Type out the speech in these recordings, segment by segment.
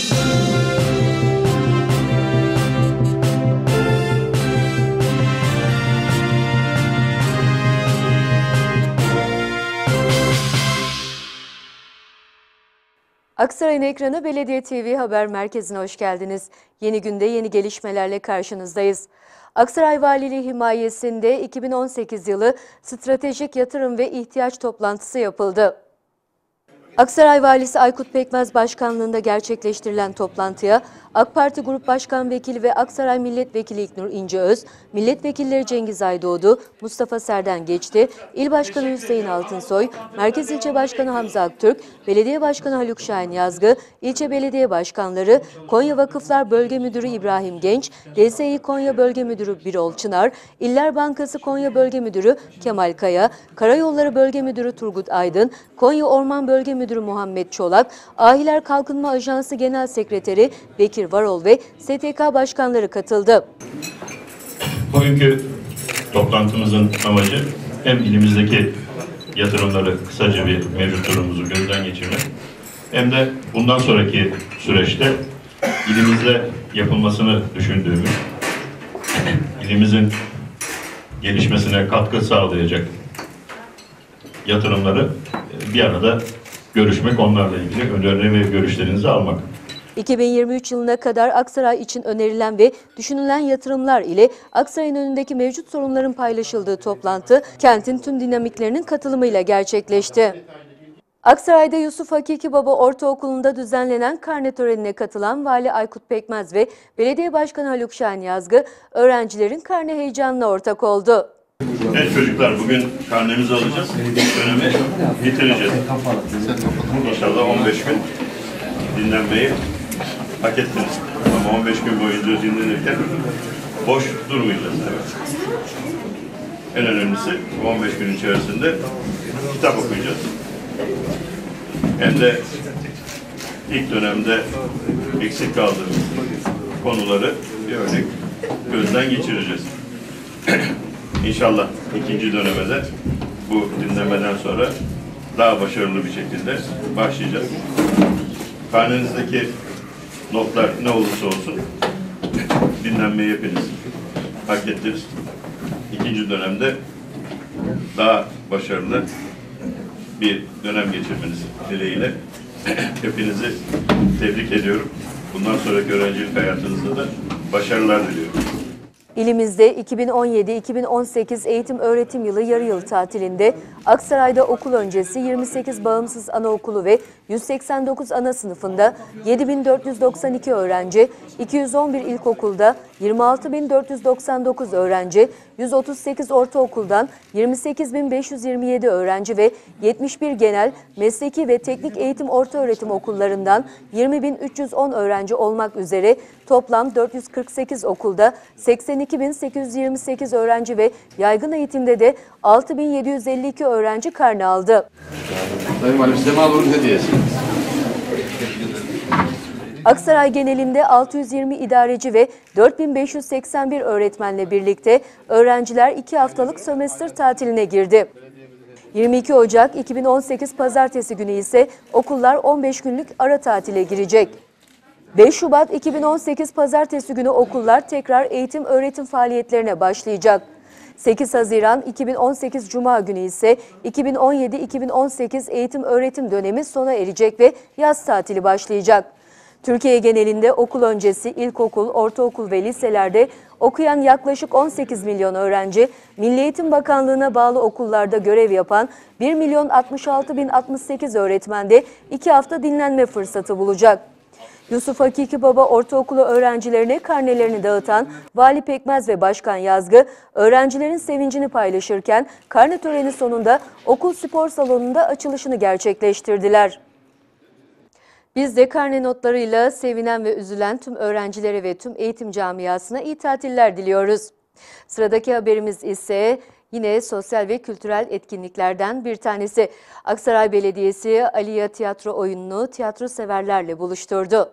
Aksaray'ın ekranı Belediye TV Haber Merkezi'ne hoş geldiniz. Yeni günde yeni gelişmelerle karşınızdayız. Aksaray Valiliği himayesinde 2018 yılı stratejik yatırım ve ihtiyaç toplantısı yapıldı. Aksaray Valisi Aykut Pekmez Başkanlığında gerçekleştirilen toplantıya AK Parti Grup Başkan Vekili ve Aksaray Milletvekili İlknur İnceöz, Milletvekilleri Cengiz Aydoğdu, Mustafa Serden Geçti, İl Başkanı Hüseyin Altınsoy, Merkez İlçe Başkanı Hamza Aktürk, Belediye Başkanı Haluk Şahin Yazgı, İlçe Belediye Başkanları, Konya Vakıflar Bölge Müdürü İbrahim Genç, DSİ Konya Bölge Müdürü Birol Çınar, İller Bankası Konya Bölge Müdürü Kemal Kaya, Karayolları Bölge Müdürü Turgut Aydın, Konya Orman Bölge Müdürü Muhammed Çolak, Ahiler Kalkınma Ajansı Genel Sekreteri Bekir Varol ve STK başkanları katıldı. Bugünkü toplantımızın amacı hem ilimizdeki yatırımları kısaca bir mevcut durumumuzu gözden geçirmek hem de bundan sonraki süreçte ilimizde yapılmasını düşündüğümüz, ilimizin gelişmesine katkı sağlayacak yatırımları bir arada görüşmek, onlarla ilgili öneri ve görüşlerinizi almak. 2023 yılına kadar Aksaray için önerilen ve düşünülen yatırımlar ile Aksaray'ın önündeki mevcut sorunların paylaşıldığı toplantı, kentin tüm dinamiklerinin katılımıyla gerçekleşti. Aksaray'da Yusuf Hakiki Baba Ortaokulu'nda düzenlenen karne törenine katılan Vali Aykut Pekmez ve Belediye Başkanı Haluk Şahin Yazgı, öğrencilerin karne heyecanına ortak oldu. Evet çocuklar, bugün karnemizi alacağız. İlk dönemi bitireceğiz. İnşallah 15 gün dinlenmeyi hak ettiniz. Ama 15 gün boyunca dinlenirken boş durmayacağız. Evet. En önemlisi 15 gün içerisinde kitap okuyacağız. Hem de ilk dönemde eksik kaldığımız konuları bir örnek gözden geçireceğiz. İnşallah ikinci döneme de bu dinlemeden sonra daha başarılı bir şekilde başlayacağız. Karnenizdeki notlar ne olursa olsun dinlenmeyi hepiniz hak ettiniz. İkinci dönemde daha başarılı bir dönem geçirmeniz dileğiyle hepinizi tebrik ediyorum. Bundan sonraki öğrencilik hayatınızda da başarılar diliyorum. İlimizde 2017-2018 eğitim öğretim yılı yarı yıl tatilinde Aksaray'da okul öncesi 28 bağımsız anaokulu ve 189 ana sınıfında 7.492 öğrenci, 211 ilkokulda 26.499 öğrenci, 138 ortaokuldan 28.527 öğrenci ve 71 genel, mesleki ve teknik eğitim ortaöğretim okullarından 20.310 öğrenci olmak üzere toplam 448 okulda 82.828 öğrenci ve yaygın eğitimde de 6.752 öğrenci karne aldı. Aksaray genelinde 620 idareci ve 4581 öğretmenle birlikte öğrenciler 2 haftalık sömestr tatiline girdi. 22 Ocak 2018 Pazartesi günü ise okullar 15 günlük ara tatile girecek. 5 Şubat 2018 Pazartesi günü okullar tekrar eğitim öğretim faaliyetlerine başlayacak. 8 Haziran 2018 Cuma günü ise 2017-2018 eğitim öğretim dönemi sona erecek ve yaz tatili başlayacak. Türkiye genelinde okul öncesi ilkokul, ortaokul ve liselerde okuyan yaklaşık 18 milyon öğrenci, Milli Eğitim Bakanlığı'na bağlı okullarda görev yapan 1.066.068 öğretmen de 2 hafta dinlenme fırsatı bulacak. Yusuf Hakiki Baba Ortaokulu öğrencilerine karnelerini dağıtan Vali Pekmez ve Başkan Yazgı, öğrencilerin sevincini paylaşırken karne töreni sonunda okul spor salonunda açılışını gerçekleştirdiler. Biz de karne notlarıyla sevinen ve üzülen tüm öğrencilere ve tüm eğitim camiasına iyi tatiller diliyoruz. Sıradaki haberimiz ise yine sosyal ve kültürel etkinliklerden bir tanesi. Aksaray Belediyesi Aliya Tiyatro oyununu tiyatro severlerle buluşturdu.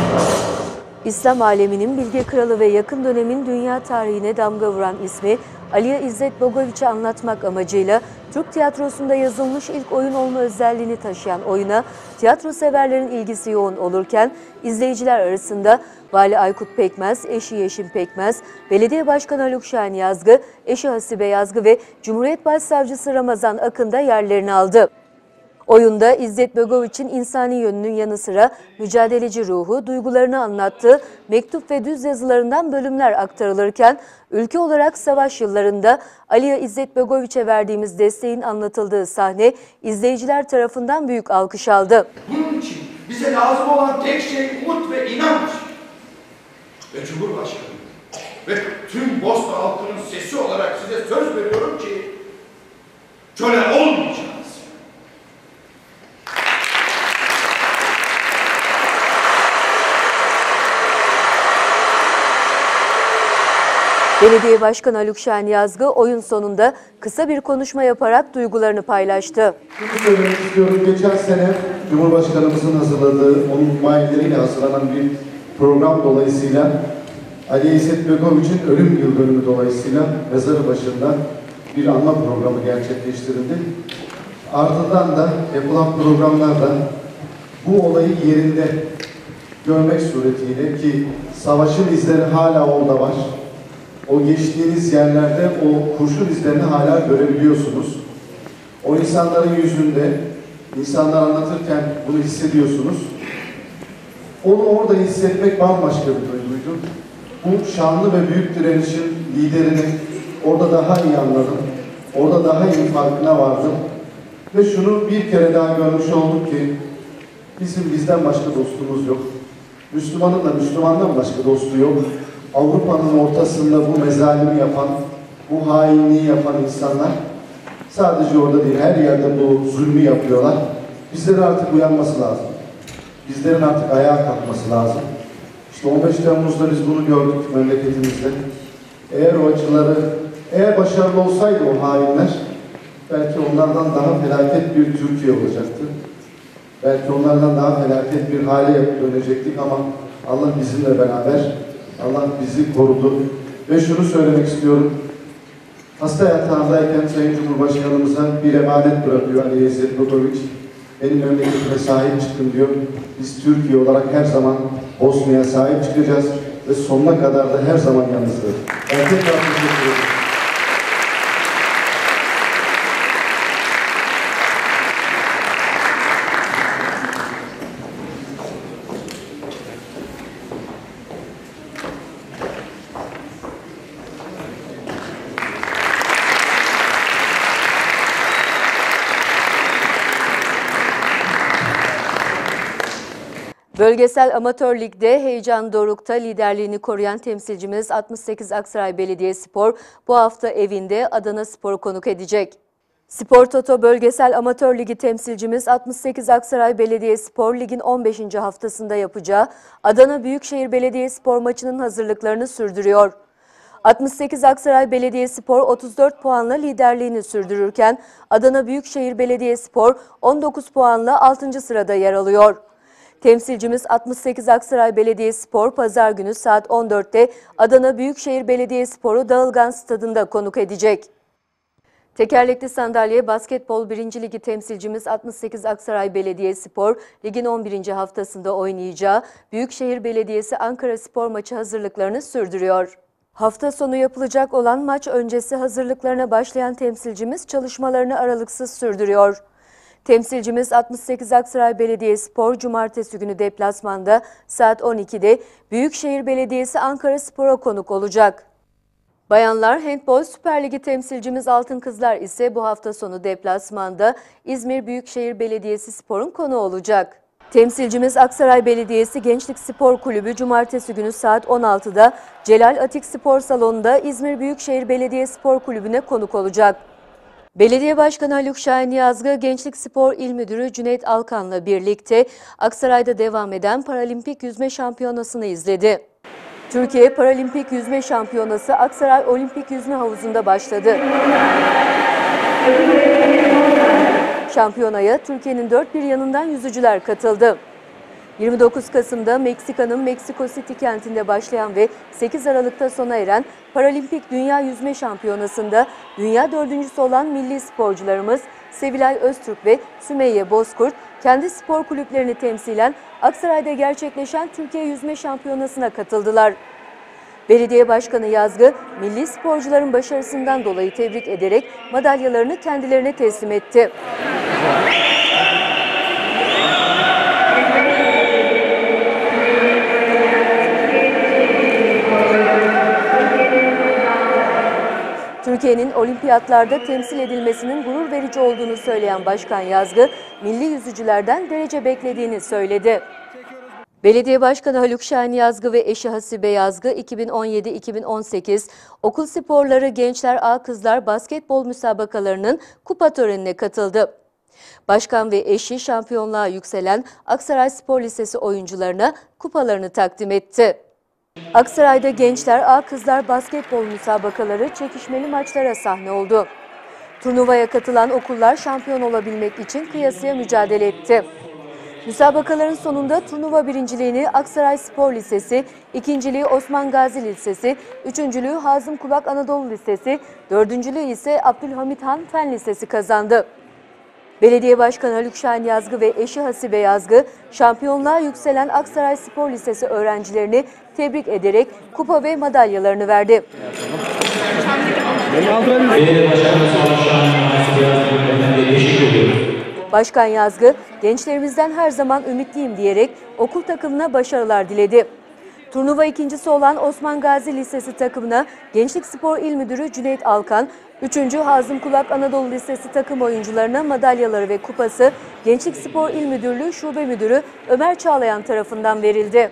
İslam aleminin bilge kralı ve yakın dönemin dünya tarihine damga vuran ismi Aliye İzzet Bogoviç'i anlatmak amacıyla Türk tiyatrosunda yazılmış ilk oyun olma özelliğini taşıyan oyuna tiyatro severlerin ilgisi yoğun olurken izleyiciler arasında Vali Aykut Pekmez, eşi Yeşim Pekmez, Belediye Başkanı Haluk Şahin Yazgı, eşi Hasibe Yazgı ve Cumhuriyet Başsavcısı Ramazan Akın da yerlerini aldı. Oyunda İzzet Bogoviç'in insani yönünün yanı sıra mücadeleci ruhu, duygularını anlattığı mektup ve düz yazılarından bölümler aktarılırken ülke olarak savaş yıllarında Aliye İzzet Bogoviç'e verdiğimiz desteğin anlatıldığı sahne izleyiciler tarafından büyük alkış aldı. Bunun için bize lazım olan tek şey umut ve inanç. Ve Cumhurbaşkanı ve tüm Bosna halkının sesi olarak size söz veriyorum ki köle olmayacağız. Belediye Başkanı Haluk Şahin Yazgı oyun sonunda kısa bir konuşma yaparak duygularını paylaştı. Şunu söylemek istiyorum. Geçen sene Cumhurbaşkanımızın hazırladığı, onun himayeleriyle hazırlanan bir program dolayısıyla Aliye İzzet Bogoviç'in ölüm yıl dönümü dolayısıyla mezarı başında bir anma programı gerçekleştirildi. Ardından da yapılan programlarda bu olayı yerinde görmek suretiyle ki savaşın izleri hala orada var. O geçtiğiniz yerlerde o kurşun izlerini hala görebiliyorsunuz. O insanların yüzünde, insanlar anlatırken bunu hissediyorsunuz. Onu orada hissetmek bambaşka bir duyguydu. Bu şanlı ve büyük direnişin liderini orada daha iyi anladım. Orada daha iyi farkına vardım. Ve şunu bir kere daha görmüş olduk ki bizden başka dostumuz yok. Müslümanın da Müslümandan başka dostu yok. Avrupa'nın ortasında bu mezalimi yapan, bu hainliği yapan insanlar sadece orada değil, her yerde bu zulmü yapıyorlar. Bizlerin artık uyanması lazım. Bizlerin artık ayağa kalkması lazım. İşte 15 Temmuz'da biz bunu gördük memleketimizde. Eğer başarılı olsaydı o hainler, belki onlardan daha felaket bir Türkiye olacaktı. Belki onlardan daha felaket bir hale dönecektik ama Allah bizimle beraber. Allah bizi korudu. Ve şunu söylemek istiyorum. Hasta yatağındayken Sayın Cumhurbaşkanımıza bir emanet bırakıyor Aliye İzzet Bogoviç. Benim memleketime sahip çıkın diyor. Biz Türkiye olarak her zaman Bosna'ya sahip çıkacağız ve sonuna kadar da her zaman yanınızdayız. Ben tekrar teşekkür ederim. Bölgesel Amatör Lig'de heyecan dorukta liderliğini koruyan temsilcimiz 68 Aksaray Belediyespor bu hafta evinde Adana Spor'u konuk edecek. Spor Toto Bölgesel Amatör Ligi temsilcimiz 68 Aksaray Belediyespor ligin 15. haftasında yapacağı Adana Büyükşehir Belediyespor maçının hazırlıklarını sürdürüyor. 68 Aksaray Belediyespor 34 puanla liderliğini sürdürürken Adana Büyükşehir Belediyespor 19 puanla 6. sırada yer alıyor. Temsilcimiz 68 Aksaray Belediyespor pazar günü saat 14'te Adana Büyükşehir Belediyespor'u Dağılgan Stadı'nda konuk edecek. Tekerlekli sandalye basketbol 1. Ligi temsilcimiz 68 Aksaray Belediyespor ligin 11. haftasında oynayacağı Büyükşehir Belediyesi Ankaraspor maçı hazırlıklarını sürdürüyor. Hafta sonu yapılacak olan maç öncesi hazırlıklarına başlayan temsilcimiz çalışmalarını aralıksız sürdürüyor. Temsilcimiz 68 Aksaray Belediyespor Cumartesi günü deplasmanda saat 12'de Büyükşehir Belediyesi Ankaraspor'a konuk olacak. Bayanlar Handbol Süper Ligi temsilcimiz Altın Kızlar ise bu hafta sonu deplasmanda İzmir Büyükşehir Belediyesi Spor'un konuğu olacak. Temsilcimiz Aksaray Belediyesi Gençlik Spor Kulübü Cumartesi günü saat 16'da Celal Atik Spor Salonu'nda İzmir Büyükşehir Belediye Spor Kulübü'ne konuk olacak. Belediye Başkanı Haluk Şahin Yazgı, Gençlik Spor İl Müdürü Cüneyt Alkan'la birlikte Aksaray'da devam eden Paralimpik Yüzme Şampiyonası'nı izledi. Türkiye Paralimpik Yüzme Şampiyonası Aksaray Olimpik Yüzme Havuzu'nda başladı. Şampiyonaya Türkiye'nin dört bir yanından yüzücüler katıldı. 29 Kasım'da Meksika'nın Meksiko City kentinde başlayan ve 8 Aralık'ta sona eren Paralimpik Dünya Yüzme Şampiyonası'nda dünya dördüncüsü olan milli sporcularımız Sevilay Öztürk ve Sümeyye Bozkurt kendi spor kulüplerini temsilen Aksaray'da gerçekleşen Türkiye Yüzme Şampiyonası'na katıldılar. Belediye Başkanı Yazgı, milli sporcuların başarısından dolayı tebrik ederek madalyalarını kendilerine teslim etti. Türkiye'nin olimpiyatlarda temsil edilmesinin gurur verici olduğunu söyleyen Başkan Yazgı, milli yüzücülerden derece beklediğini söyledi. Belediye Başkanı Haluk Şahin Yazgı ve eşi Hasibe Yazgı 2017-2018 Okul Sporları Gençler A Kızlar Basketbol müsabakalarının kupa törenine katıldı. Başkan ve eşi şampiyonluğa yükselen Aksaray Spor Lisesi oyuncularına kupalarını takdim etti. Aksaray'da Gençler A Kızlar Basketbol müsabakaları çekişmeli maçlara sahne oldu. Turnuvaya katılan okullar şampiyon olabilmek için kıyasıya mücadele etti. Müsabakaların sonunda turnuva birinciliğini Aksaray Spor Lisesi, ikinciliği Osman Gazi Lisesi, üçüncülüğü Hazım Kulak Anadolu Lisesi, dördüncülüğü ise Abdülhamit Han Fen Lisesi kazandı. Belediye Başkanı Haluk Şahin Yazgı ve eşi Hasibe Yazgı, şampiyonluğa yükselen Aksaray Spor Lisesi öğrencilerini tebrik ederek kupa ve madalyalarını verdi. Başkan Yazgı, gençlerimizden her zaman ümitliyim diyerek okul takımına başarılar diledi. Turnuva ikincisi olan Osman Gazi Lisesi takımına Gençlik Spor İl Müdürü Cüneyt Alkan, 3. Hazım Kulak Anadolu Lisesi takım oyuncularına madalyaları ve kupası Gençlik Spor İl Müdürlüğü Şube Müdürü Ömer Çağlayan tarafından verildi.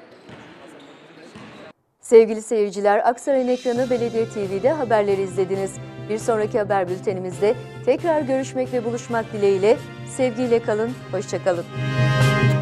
Sevgili seyirciler, Aksaray'ın ekranı Belediye TV'de haberleri izlediniz. Bir sonraki haber bültenimizde tekrar görüşmek ve buluşmak dileğiyle sevgiyle kalın, hoşça kalın.